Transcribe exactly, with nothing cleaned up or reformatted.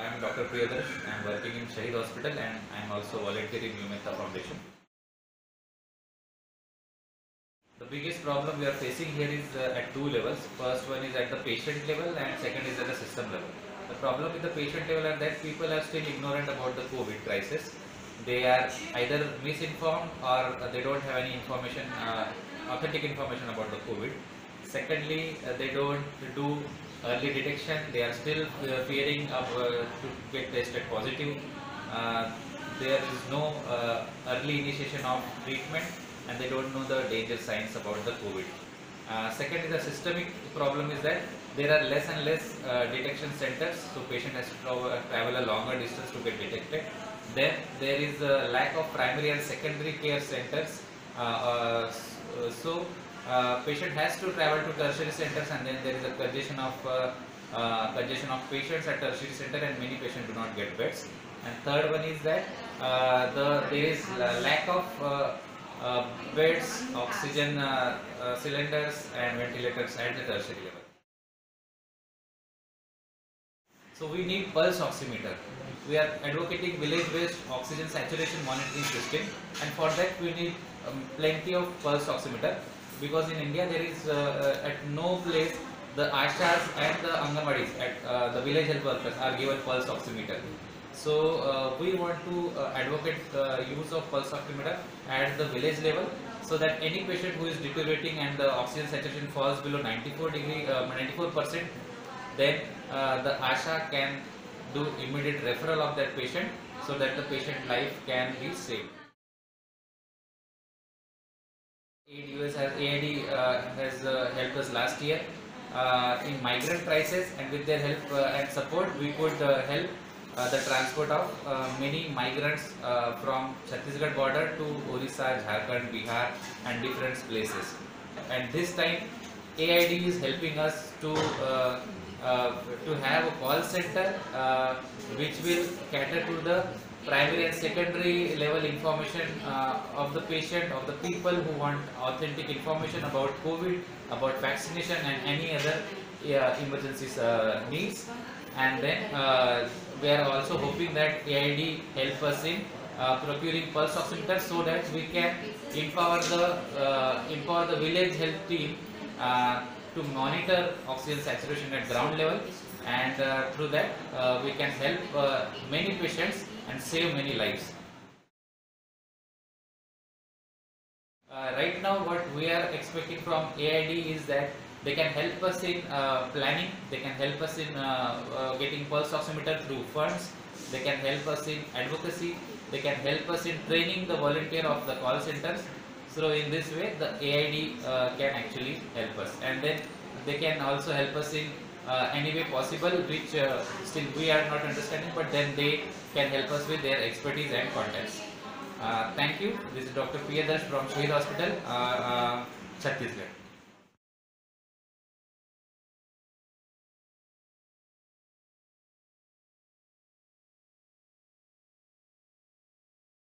I am Doctor Priyadarsh. I am working in Shahid Hospital and I am also volunteering in Umetta Foundation. The biggest problem we are facing here is uh, at two levels. First one is at the patient level and second is at the system level. The problem with the patient level is that people are still ignorant about the COVID crisis. They are either misinformed or they don't have any information, uh, authentic information about the COVID. Secondly, uh, they don't do early detection. They are still uh, fearing of, uh, to get tested positive. Uh, there is no uh, early initiation of treatment and they don't know the danger signs about the COVID. Uh, second is the systemic problem is that there are less and less uh, detection centers, so patient has to travel, travel a longer distance to get detected. Then there is a lack of primary and secondary care centers. Uh, uh, so uh, patient has to travel to tertiary centers, and then there is a congestion of uh, uh, congestion of patients at tertiary center, and many patients do not get beds. And third one is that uh, the there is lack of uh, uh, beds, oxygen uh, uh, cylinders, and ventilators at the tertiary level. So we need pulse oximeter. We are advocating village-based oxygen saturation monitoring system, and for that we need um, plenty of pulse oximeter, because in India there is uh, uh, at no place the Ashas and the Anganwadis at uh, the village health workers are given pulse oximeter. So uh, we want to uh, advocate the use of pulse oximeter at the village level, so that any patient who is deteriorating and the oxygen saturation falls below ninety-four degree, uh, ninety-four percent, then uh, the Asha can do immediate referral of that patient, so that the patient life can be saved. A I D has, A I D uh, has uh, helped us last year uh, in migrant crisis, and with their help uh, and support we could uh, help uh, the transport of uh, many migrants uh, from Chhattisgarh border to Orissa, Jharkhand, Bihar and different places. And this time A I D is helping us to uh, uh, to have a call center uh, which will cater to the primary and secondary level information uh, of the patient, of the people who want authentic information about COVID, about vaccination and any other uh, emergencies uh, needs. And then uh, we are also hoping that A I D help us in uh, procuring pulse oximeter, so that we can empower the uh, empower the village health team uh, to monitor oxygen saturation at ground level, and uh, through that uh, we can help uh, many patients and save many lives. Uh, right now what we are expecting from A I D is that they can help us in uh, planning, they can help us in uh, uh, getting pulse oximeter through funds, they can help us in advocacy, they can help us in training the volunteer of the call centers. So in this way the A I D uh, can actually help us, and then they can also help us in uh, any way possible which uh, still we are not understanding, but then they can help us with their expertise and contacts. Uh, thank you. This is Doctor Priyadarsh from Shahid Hospital, uh, uh, Chhattisgarh.